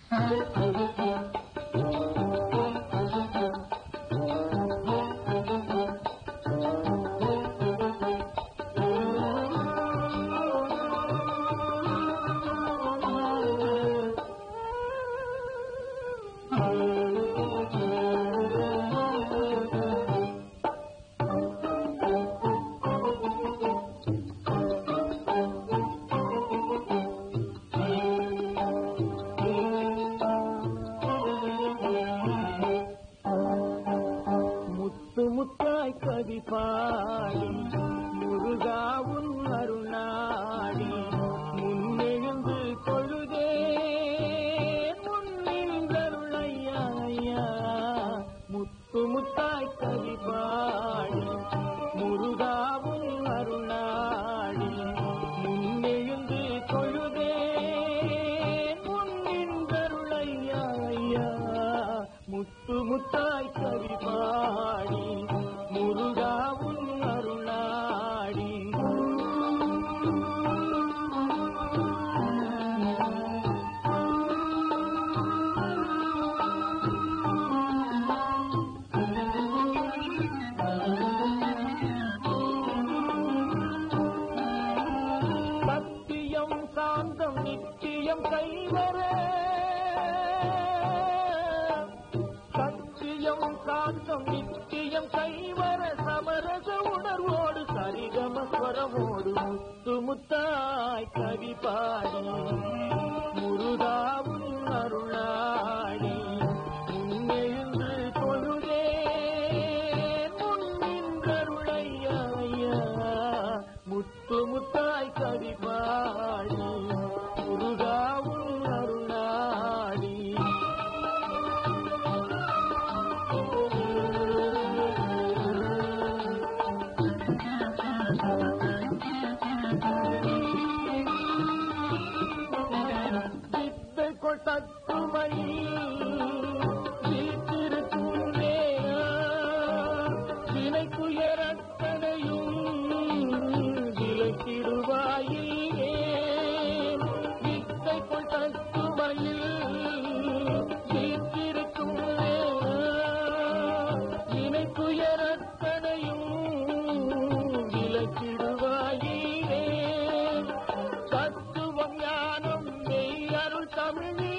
முத்தாய் கவி பாடி முருகாவும் அருணாடி முன்னெழுந்து கொழுதே முன்னின்றருளையா முத்து முத்தாய் கவி பாடி முருகாவும் அருணாடி முன்னெழுந்து கொழுதே முன்னின்றருளையா முத்து முத்தாய் கவி பாடி முருகாவும் அருளாடி சத்தியம் சாந்தம் நித்தியம் கைவர சாந்தம் நித்தியம் கைவர சமரச உணர்வோடு சரிகமஸ்வரமோடு முத்து முத்தாய் கவி பாடி முருகாவும் அருளாடி முன்னெழுந்து கொழுதே முன்னின்றருளையா முத்து முத்தாய் கவி பாடி முருகாவும் அருளாடி தத்துமையில் வீட்டிருக்கும் வினைக்குயரத்தனையும் விலக்கிடுவாயே வித்தைக்குள் தத்துமையில் வீட்டிருக்கும் வினைக்குயரத்தனையும் விலக்கிடுவாயே தத்துவம் ஞானம் மெய் அருள் தமிழ்